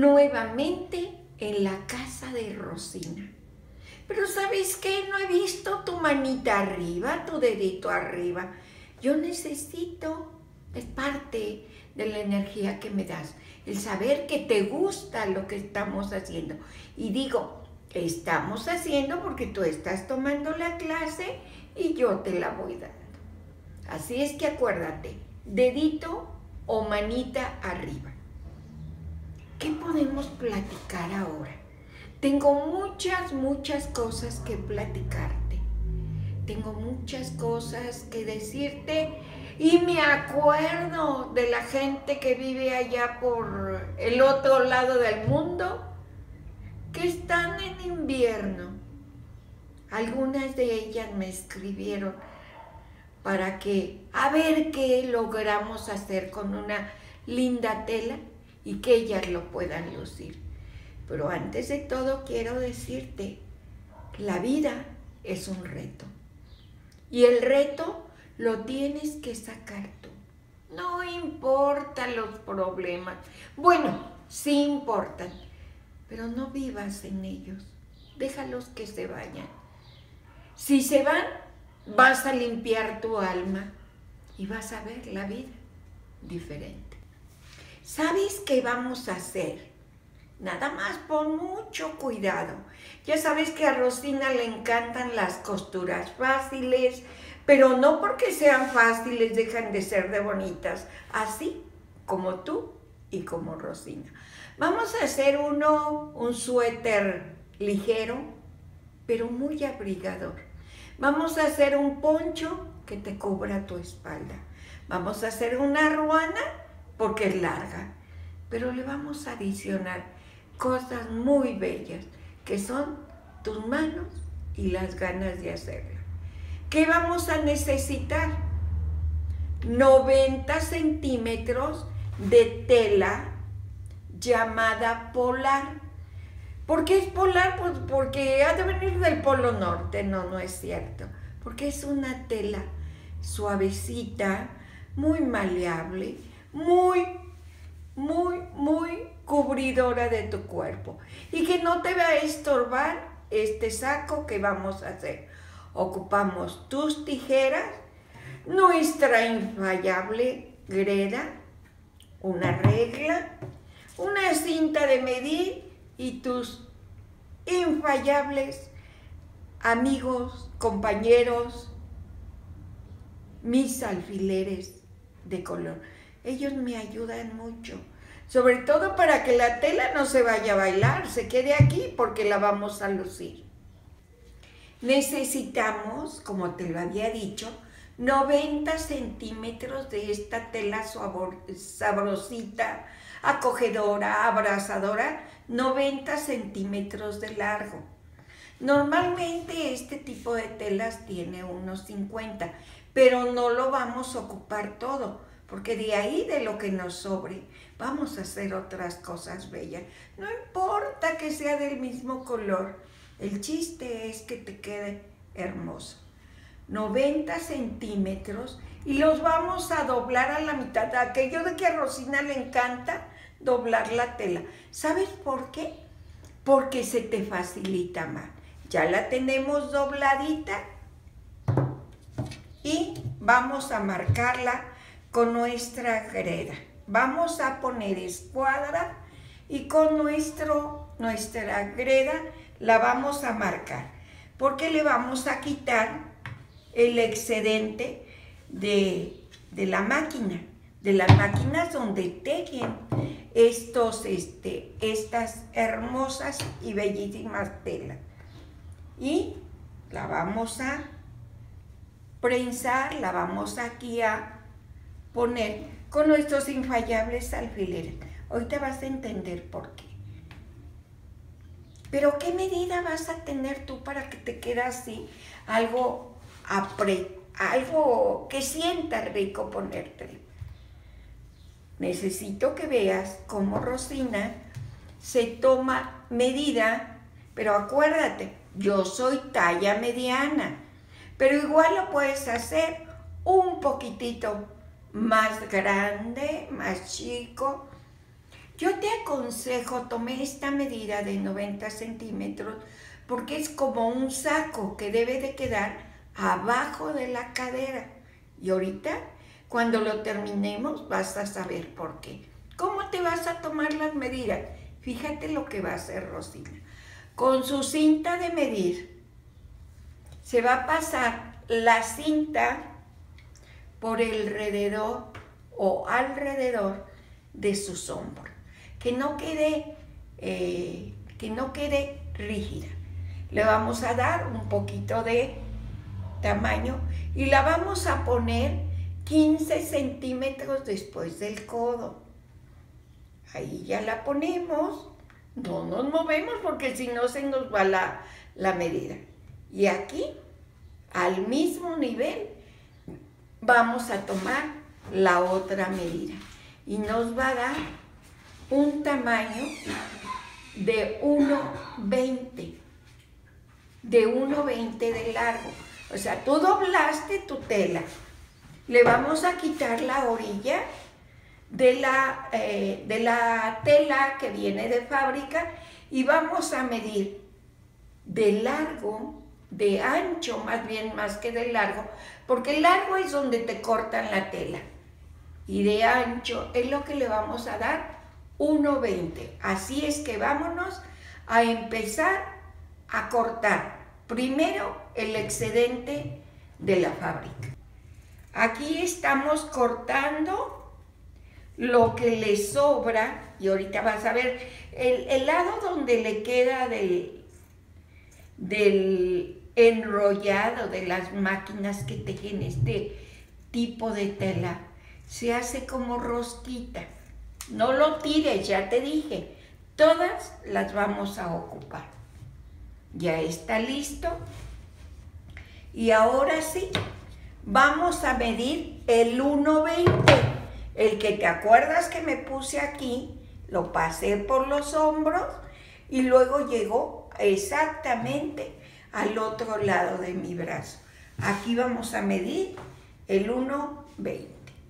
nuevamente en la casa de Rosina. Pero ¿sabes qué? No he visto tu manita arriba, tu dedito arriba. Yo necesito, es parte de la energía que me das, el saber que te gusta lo que estamos haciendo. Y digo, estamos haciendo porque tú estás tomando la clase y yo te la voy dando. Así es que acuérdate, dedito o manita arriba. ¿Qué podemos platicar ahora? Tengo muchas cosas que platicarte. Tengo muchas cosas que decirte y me acuerdo de la gente que vive allá por el otro lado del mundo, que están en invierno. Algunas de ellas me escribieron para que, a ver qué logramos hacer con una linda tela y que ellas lo puedan lucir. Pero antes de todo quiero decirte, la vida es un reto. Y el reto lo tienes que sacar tú. No importan los problemas. Bueno, sí importan, pero no vivas en ellos. Déjalos que se vayan. Si se van, vas a limpiar tu alma y vas a ver la vida diferente. ¿Sabes qué vamos a hacer? Nada más pon mucho cuidado. Ya sabes que a Rosina le encantan las costuras fáciles, pero no porque sean fáciles dejan de ser de bonitas, así como tú y como Rosina. Vamos a hacer un suéter ligero, pero muy abrigador. Vamos a hacer un poncho que te cubra tu espalda. Vamos a hacer una ruana porque es larga, pero le vamos a adicionar cosas muy bellas, que son tus manos y las ganas de hacerla. ¿Qué vamos a necesitar? 90 centímetros de tela llamada polar. ¿Por qué es polar? Pues porque ha de venir del Polo Norte. No, no es cierto. Porque es una tela suavecita, muy maleable, muy cubridora de tu cuerpo y que no te va a estorbar este saco que vamos a hacer. Ocupamos tus tijeras, nuestra infalible greda, una regla, una cinta de medir y tus infallables amigos, compañeros, mis alfileres de color. Ellos me ayudan mucho, sobre todo para que la tela no se vaya a bailar, se quede aquí porque la vamos a lucir. Necesitamos, como te lo había dicho, 90 centímetros de esta tela sabrosita, acogedora, abrazadora, 90 centímetros de largo. Normalmente este tipo de telas tiene unos 50, pero no lo vamos a ocupar todo, porque de ahí, de lo que nos sobre, vamos a hacer otras cosas bellas. No importa que sea del mismo color, el chiste es que te quede hermoso. 90 centímetros y los vamos a doblar a la mitad. Aquello de que a Rosina le encanta doblar la tela. ¿Sabes por qué? Porque se te facilita más. Ya la tenemos dobladita y vamos a marcarla con nuestra greda. Vamos a poner escuadra y con nuestra greda la vamos a marcar, porque le vamos a quitar el excedente de las máquinas donde tejen estas hermosas y bellísimas telas. Y la vamos a prensar, la vamos aquí a poner con nuestros infallables alfileres. Ahorita vas a entender por qué. Pero ¿qué medida vas a tener tú para que te quede así algo que sienta rico ponértelo? Necesito que veas cómo Rosina se toma medida, pero acuérdate, yo soy talla mediana, pero igual lo puedes hacer un poquitito más grande, más chico. Yo te aconsejo, tomé esta medida de 90 centímetros porque es como un saco que debe de quedar abajo de la cadera. Y ahorita, cuando lo terminemos, vas a saber por qué. ¿Cómo te vas a tomar las medidas? Fíjate lo que va a hacer Rosina. Con su cinta de medir, se va a pasar la cinta por alrededor o alrededor de sus hombros. Que no quede rígida. Le vamos a dar un poquito de tamaño y la vamos a poner 15 centímetros después del codo. Ahí ya la ponemos, no nos movemos porque si no se nos va la medida. Y aquí, al mismo nivel, vamos a tomar la otra medida y nos va a dar un tamaño de 1,20 de largo. O sea, tú doblaste tu tela, le vamos a quitar la orilla de la tela que viene de fábrica y vamos a medir de largo, de ancho más que de largo, porque el largo es donde te cortan la tela y de ancho es lo que le vamos a dar 1,20. Así es que vámonos a empezar a cortar primero el excedente de la fábrica. Aquí estamos cortando lo que le sobra y ahorita vas a ver el lado donde le queda del enrollado de las máquinas que tejen este tipo de tela. Se hace como rosquita. No lo tires, ya te dije. Todas las vamos a ocupar. Ya está listo. Y ahora sí, vamos a medir el 1,20. El que te acuerdas que me puse aquí, lo pasé por los hombros y luego llegó exactamente al otro lado de mi brazo. Aquí vamos a medir el 1,20.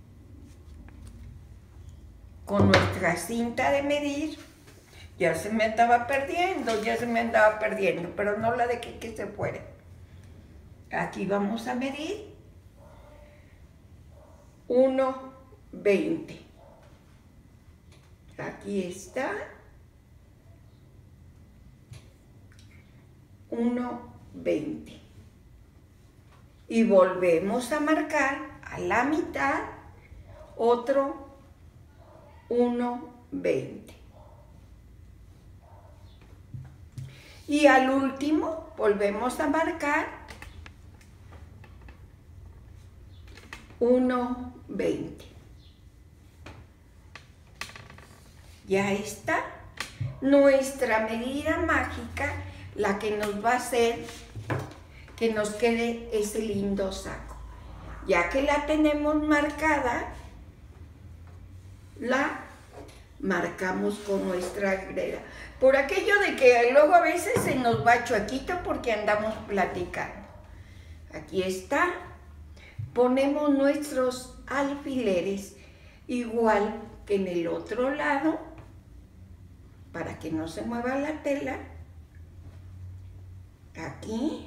Con nuestra cinta de medir, ya se me andaba perdiendo, pero no la dejé que se fuera. Aquí vamos a medir 1,20. Aquí está 1,20. Y volvemos a marcar a la mitad otro 1,20. Y al último volvemos a marcar 1,20. Ya está nuestra medida mágica, la que nos va a hacer que nos quede ese lindo saco. Ya que la tenemos marcada, la marcamos con nuestra greda. Por aquello de que luego a veces se nos va chuequito porque andamos platicando. Aquí está. Ponemos nuestros alfileres igual que en el otro lado para que no se mueva la tela. Aquí.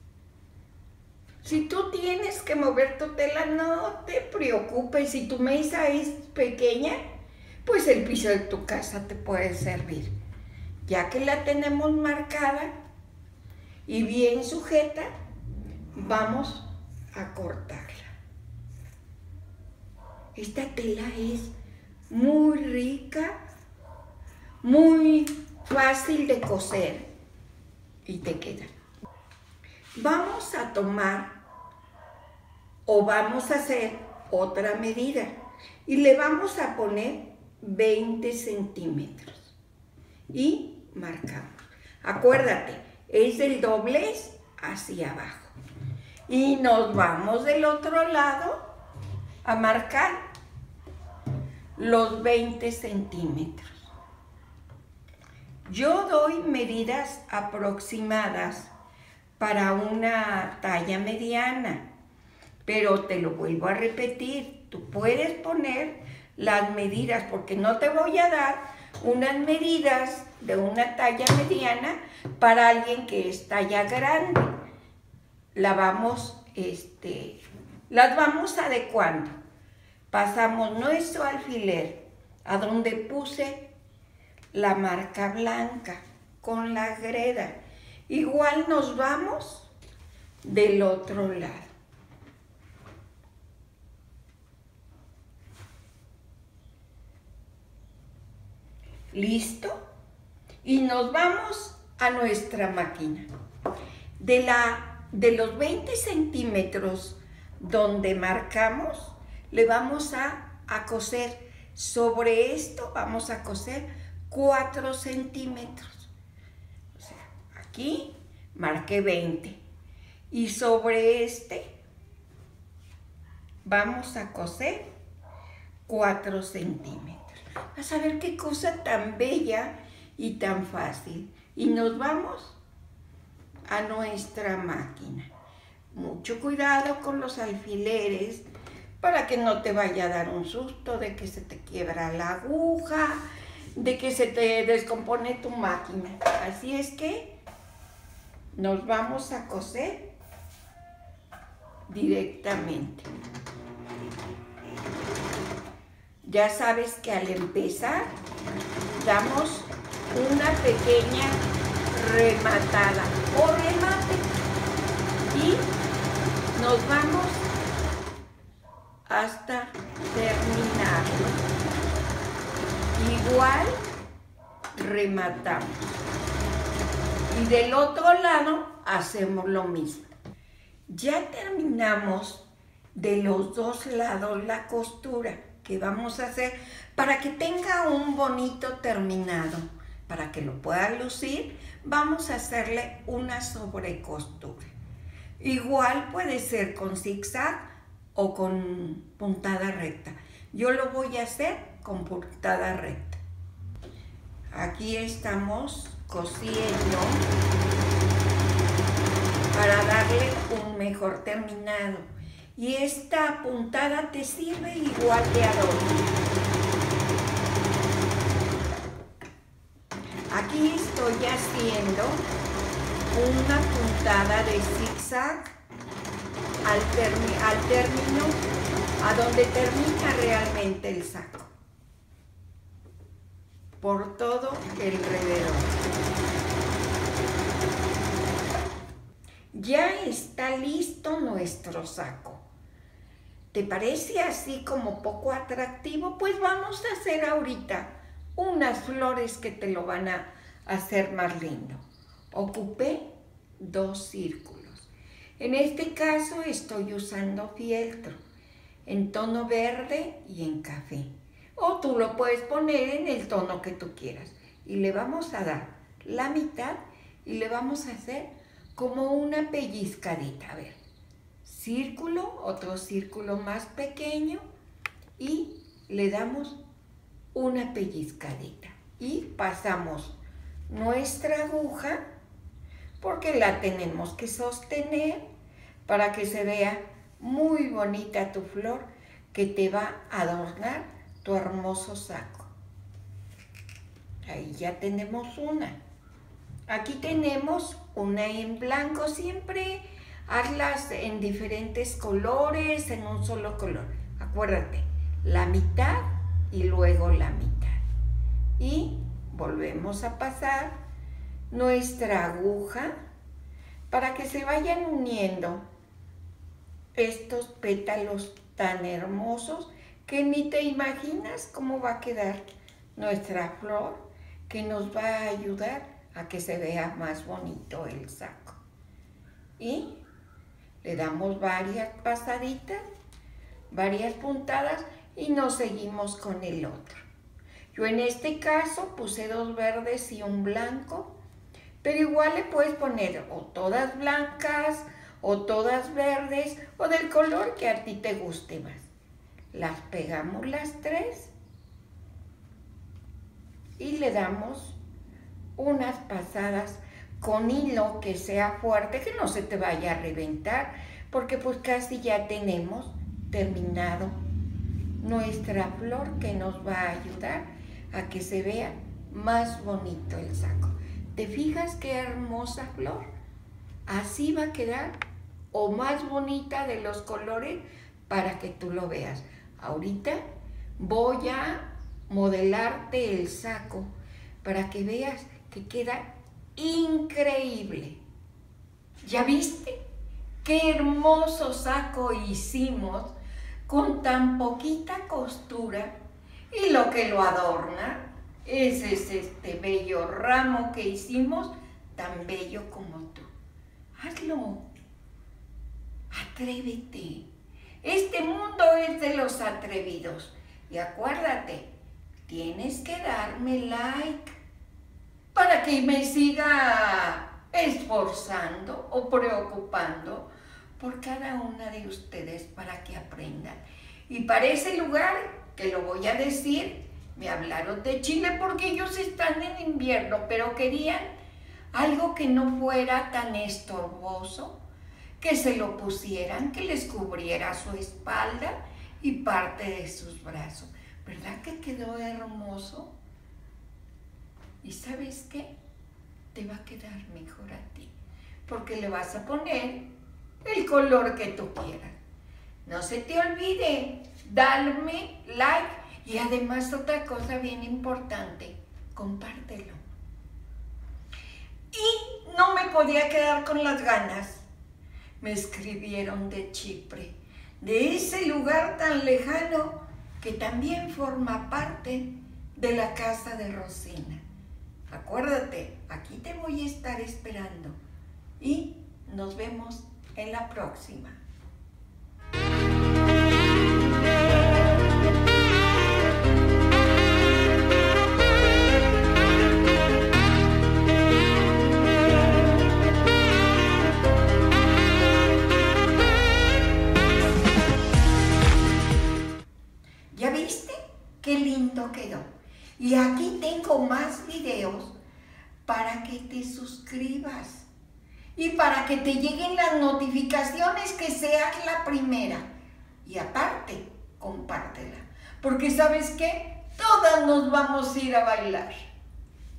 Si tú tienes que mover tu tela, no te preocupes. Si tu mesa es pequeña, pues el piso de tu casa te puede servir. Ya que la tenemos marcada y bien sujeta, vamos a cortarla. Esta tela es muy rica, muy fácil de coser y te queda. Vamos a tomar o vamos a hacer otra medida y le vamos a poner 20 centímetros y marcamos. Acuérdate, es del doblez hacia abajo. Y nos vamos del otro lado a marcar los 20 centímetros. Yo doy medidas aproximadas para una talla mediana, pero te lo vuelvo a repetir, tú puedes poner las medidas porque no te voy a dar unas medidas de una talla mediana para alguien que es talla grande. Las vamos adecuando. Pasamos nuestro alfiler a donde puse la marca blanca con la greda. Igual nos vamos del otro lado. ¿Listo? Y nos vamos a nuestra máquina. De los 20 centímetros donde marcamos, le vamos a coser. Sobre esto vamos a coser 4 centímetros. O sea, aquí marqué 20. Y sobre este vamos a coser 4 centímetros. Vas a ver qué cosa tan bella y tan fácil. Y nos vamos a nuestra máquina. Mucho cuidado con los alfileres para que no te vaya a dar un susto de que se te quiebra la aguja, de que se te descompone tu máquina. Así es que nos vamos a coser directamente. Ya sabes que al empezar damos una pequeña rematada o remate y nos vamos hasta terminarlo. Igual rematamos y del otro lado hacemos lo mismo. Ya terminamos de los dos lados la costura que vamos a hacer para que tenga un bonito terminado. Para que lo pueda lucir, vamos a hacerle una sobrecostura. Igual puede ser con zigzag o con puntada recta. Yo lo voy a hacer con puntada recta. Aquí estamos cosiendo para darle un mejor terminado. Y esta puntada te sirve igual de adorno. Aquí estoy haciendo una puntada de zigzag al término, a donde termina realmente el saco. Por todo el alrededor. Ya está listo nuestro saco. ¿Te parece así como poco atractivo? Pues vamos a hacer ahorita unas flores que te lo van a hacer más lindo. Ocupé 2 círculos. En este caso estoy usando fieltro en tono verde y en café. O tú lo puedes poner en el tono que tú quieras. Y le vamos a dar la mitad y le vamos a hacer como una pellizcadita. A ver, círculo, otro círculo más pequeño y le damos una pellizcadita. Y pasamos nuestra aguja porque la tenemos que sostener para que se vea muy bonita tu flor que te va a adornar tu hermoso saco. Ahí ya tenemos una. Aquí tenemos una en blanco. Siempre hazlas en diferentes colores, en un solo color. Acuérdate, la mitad y luego la mitad. Y volvemos a pasar nuestra aguja para que se vayan uniendo estos pétalos tan hermosos que ni te imaginas cómo va a quedar nuestra flor, que nos va a ayudar a que se vea más bonito el saco. Y le damos varias pasaditas, varias puntadas y nos seguimos con el otro. Yo en este caso puse 2 verdes y un blanco, pero igual le puedes poner o todas blancas o todas verdes o del color que a ti te guste más. Las pegamos las 3 y le damos unas pasadas con hilo que sea fuerte, que no se te vaya a reventar, porque pues casi ya tenemos terminado nuestra flor que nos va a ayudar a que se vea más bonito el saco. ¿Te fijas qué hermosa flor? Así va a quedar, o más bonita de los colores, para que tú lo veas. Ahorita voy a modelarte el saco para que veas que queda increíble. ¿Ya viste? Qué hermoso saco hicimos con tan poquita costura, y lo que lo adorna es este bello ramo que hicimos, tan bello como tú. Hazlo, atrévete. Este mundo es de los atrevidos. Y acuérdate, tienes que darme like para que me siga esforzando o preocupando por cada una de ustedes para que aprendan. Y para ese lugar, que lo voy a decir, me hablaron de Chile porque ellos están en invierno, pero querían algo que no fuera tan estorboso, que se lo pusieran, que les cubriera su espalda y parte de sus brazos. ¿Verdad que quedó hermoso? ¿Y sabes qué? Te va a quedar mejor a ti, porque le vas a poner el color que tú quieras. No se te olvide darme like, y además otra cosa bien importante, compártelo. Y no me podía quedar con las ganas. Me escribieron de Chipre, de ese lugar tan lejano que también forma parte de la casa de Rosina. Acuérdate, aquí te voy a estar esperando y nos vemos en la próxima. ¿Ya viste? Qué lindo quedó. Y aquí tengo más videos para que te suscribas y para que te lleguen las notificaciones, que seas la primera. Y aparte, compártela, porque ¿sabes qué? Todas nos vamos a ir a bailar.